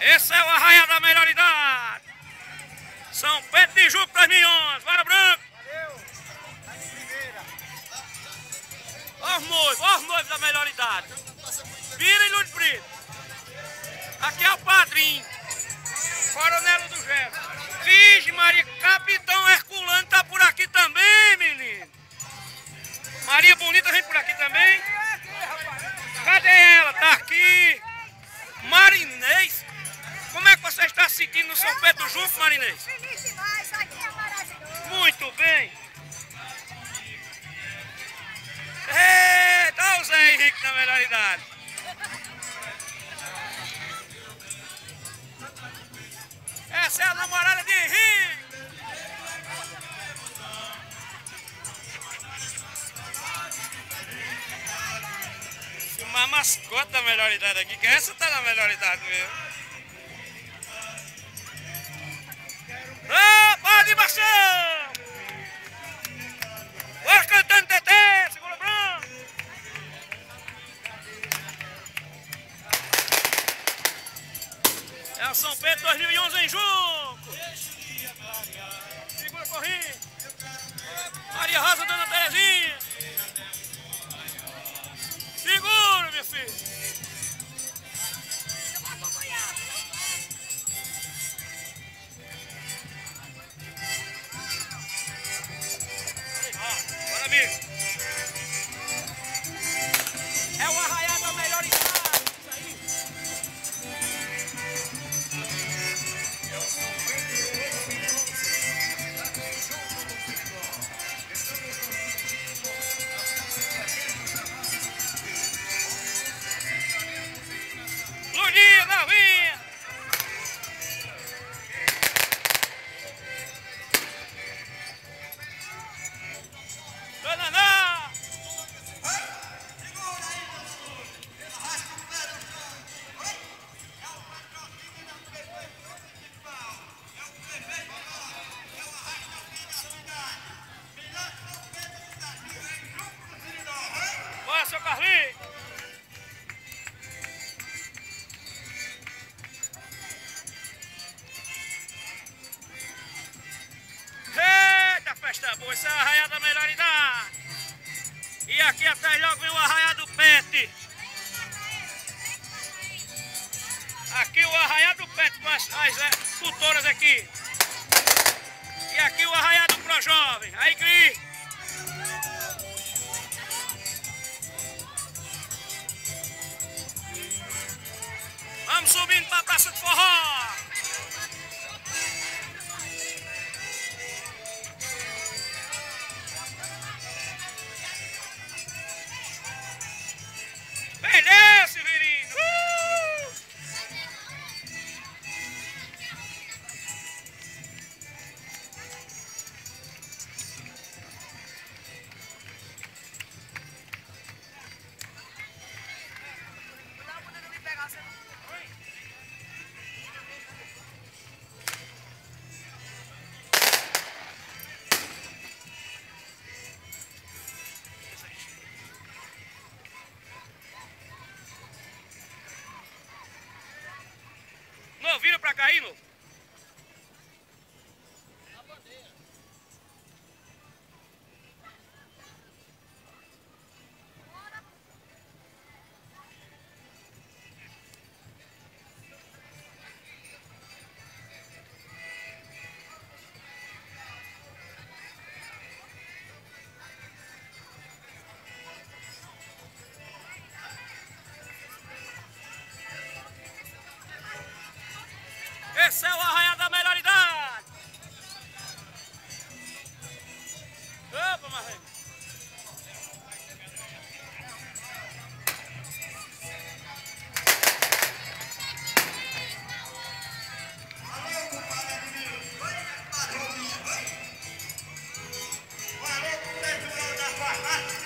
Esse é o arraial da melhor idade. São Pedro de Juco 2011. Bora, Branco. Valeu. Aí primeira. Ó os noivos da melhor idade. Vira e Lúcio Brito. Aqui é o padrinho. Coronel do Gelo. Vixe Maria, Capitão Herculano tá por aqui também, menino. Maria Bonita vem por aqui também. Cadê ela? Tá aqui. Marinês. Como é que você está se sentindo no São Pedro do Juco, Marinês? Feliz demais, aqui é maravilhoso. Muito bem. Eita, o Zé Henrique da melhor idade. Essa é a namorada de Henrique. Uma mascote da melhor idade aqui, que essa tá na melhor idade mesmo. Opa, de Marcão! Bora cantando Tetê, segura branco! É o São Pedro 2011 em Juco! Segura corrida! Maria Rosa, Dona Terezinha! Segura, minha filha! Eu vou acompanhar. Bora, amigo! É o arraial da melhor idade! Isso aí! Lulinha, Dalvinha! Dona Ná! Bora, seu Carlinhos! Eita, festa boa! Esse é o arraial da melhor idade! E aqui atrás logo vem o arraial do Pet! Aqui o arraial do Pet com as tutoras aqui! E aqui o arraial do Pro Jovem! Aí, Cris! Vamos subindo para a Praça de Forró! Perdeu, Severino! Não dá pra me pegar, você não. Não, vira pra cá aí, não. Esse é o arraial da melhor idade! Opa, Marreco!